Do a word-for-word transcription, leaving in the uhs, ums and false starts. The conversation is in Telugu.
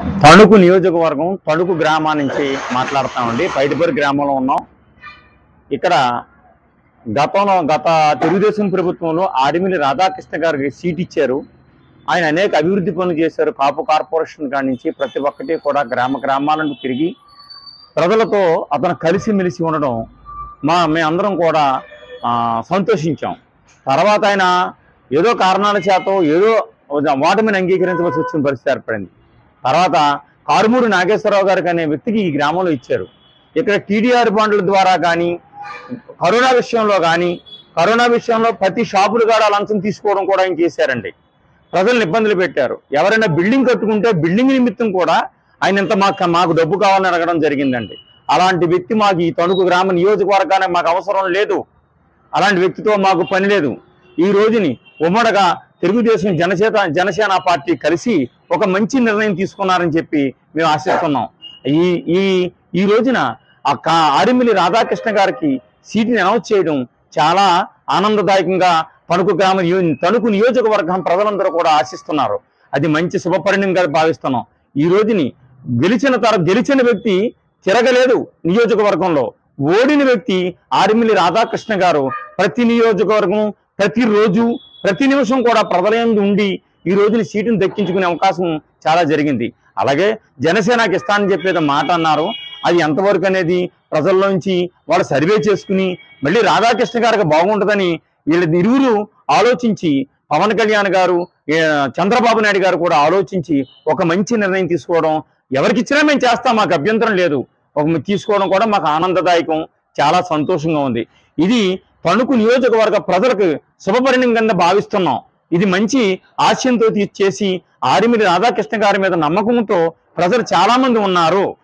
తణుకు నియోజకవర్గం తణుకు గ్రామం నుంచి మాట్లాడుతామండి. పైడిపల్లి గ్రామంలో ఉన్నాం. ఇక్కడ గతంలో గత తెలుగుదేశం ప్రభుత్వంలో ఆదిమిల్లి రాధాకృష్ణ గారికి సీట్ ఇచ్చారు. ఆయన అనేక అభివృద్ధి పనులు చేశారు. కాపు కార్పొరేషన్ కాడి నుంచి ప్రతి ఒక్కటి కూడా గ్రామ గ్రామాలను తిరిగి ప్రజలతో అతను కలిసిమెలిసి ఉండడం మా మేమందరం కూడా సంతోషించాం. తర్వాత ఆయన ఏదో కారణాల చేత ఏదో ఓటమిని అంగీకరించవలసి వచ్చిన పరిస్థితి ఏర్పడింది. తర్వాత కారుమూరి నాగేశ్వరరావు గారికి అనే వ్యక్తికి ఈ గ్రామంలో ఇచ్చారు. ఇక్కడ టీడీఆర్ బాండ్ల ద్వారా కానీ కరోనా విషయంలో కానీ కరోనా విషయంలో ప్రతి షాపులు కూడా లంచం తీసుకోవడం కూడా ఆయన చేశారండి. ప్రజలను ఇబ్బందులు పెట్టారు. ఎవరైనా బిల్డింగ్ కట్టుకుంటే బిల్డింగ్ నిమిత్తం కూడా ఆయన ఇంత మాకు మాకు డబ్బు కావాలని అడగడం జరిగిందండి. అలాంటి వ్యక్తి మాకు ఈ తణుకు గ్రామ నియోజకవర్గానికి మాకు అవసరం లేదు. అలాంటి వ్యక్తితో మాకు పని లేదు. ఈ రోజుని ఉమ్మడిగా తెలుగుదేశం జనసేన జనసేన పార్టీ కలిసి ఒక మంచి నిర్ణయం తీసుకున్నారని చెప్పి మేము ఆశిస్తున్నాం. ఈ ఈ ఈ రోజున ఆ ఆదిమిల్లి రాధాకృష్ణ గారికి సీటుని అనౌన్స్ చేయడం చాలా ఆనందదాయకంగా తణుకు గ్రామ తణుకు నియోజకవర్గం ప్రజలందరూ కూడా ఆశిస్తున్నారు. అది మంచి శుభపరిణామంగా భావిస్తున్నాం. ఈ రోజుని గెలిచిన తర గెలిచిన వ్యక్తి తిరగలేదు. నియోజకవర్గంలో ఓడిన వ్యక్తి ఆదిమిల్లి రాధాకృష్ణ గారు ప్రతి నియోజకవర్గం ప్రతిరోజు ప్రతి నిమిషం కూడా ప్రజలందు ఉండి ఈ రోజుని సీటును దక్కించుకునే అవకాశం చాలా జరిగింది. అలాగే జనసేనకి ఇస్తానని చెప్పేది మాట అన్నారు. అది ఎంతవరకు అనేది ప్రజల్లోంచి వాళ్ళు సర్వే చేసుకుని మళ్ళీ రాధాకృష్ణ గారికి బాగుంటుందని వీళ్ళ ఇరువురు ఆలోచించి పవన్ కళ్యాణ్ గారు చంద్రబాబు నాయుడు గారు కూడా ఆలోచించి ఒక మంచి నిర్ణయం తీసుకోవడం, ఎవరికి ఇచ్చినా మేము చేస్తాం, మాకు అభ్యంతరం లేదు, ఒక తీసుకోవడం కూడా మాకు ఆనందదాయకం, చాలా సంతోషంగా ఉంది. ఇది తణుకు నియోజకవర్గ ప్రజలకు శుభపరిణామం కింద భావిస్తున్నాం. ఇది మంచి ఆశయంతో చేసి ఆదిమిల్లి రాధాకృష్ణ గారి మీద నమ్మకంతో ప్రజలు చాలా మంది ఉన్నారు.